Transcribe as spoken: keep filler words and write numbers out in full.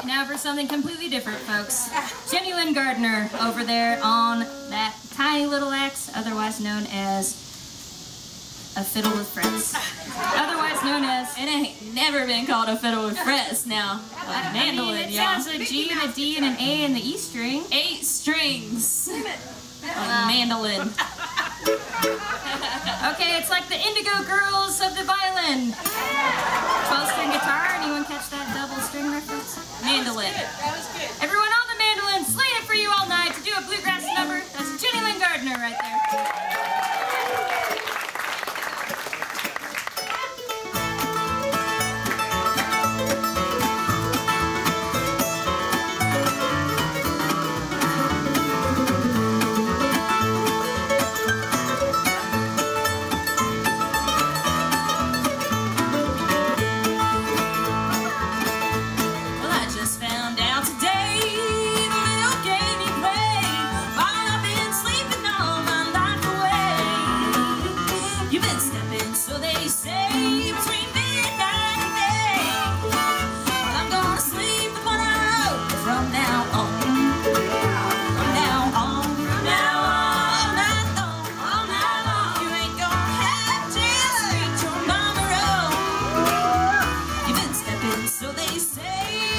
Now for something completely different, folks. Jenny Lynn Gardner over there on that tiny little axe, otherwise known as a fiddle with frets. Otherwise known as... It ain't never been called a fiddle with frets now. A mandolin, I mean, it yeah. sounds a G and a D and an A and the E string. Eight strings. A mandolin. Okay, it's like the Indigo Girls of the violin. twelve string guitar, anyone catch that double string reference? Mandolin. That was good. Everyone on the mandolin, slaying it for you all night to do a bluegrass number. That's Jenny Lynn Gardner right there. So they say